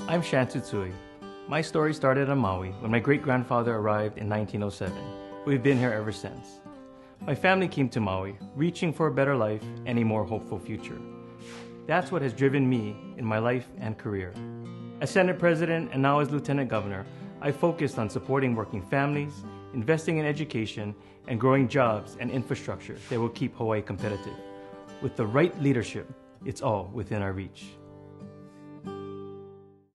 I'm Shantu Tsui. My story started on Maui when my great-grandfather arrived in 1907. We've been here ever since. My family came to Maui, reaching for a better life and a more hopeful future. That's what has driven me in my life and career. As Senate President and now as Lieutenant Governor, I focused on supporting working families, investing in education, and growing jobs and infrastructure that will keep Hawaii competitive. With the right leadership, it's all within our reach.